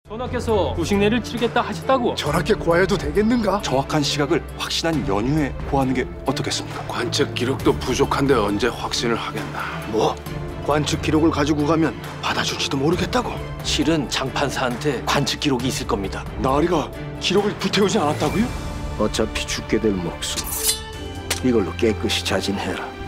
전하께서 구식내를 치르겠다 하셨다고. 저렇게 고하여도 되겠는가? 정확한 시각을 확신한 연휴에 고하는 게 어떻겠습니까? 관측 기록도 부족한데 언제 확신을 하겠나. 뭐? 관측 기록을 가지고 가면 받아줄지도 모르겠다고. 실은 장판사한테 관측 기록이 있을 겁니다. 나으리가 기록을 불태우지 않았다고요? 어차피 죽게 될 목숨 이걸로 깨끗이 자진해라.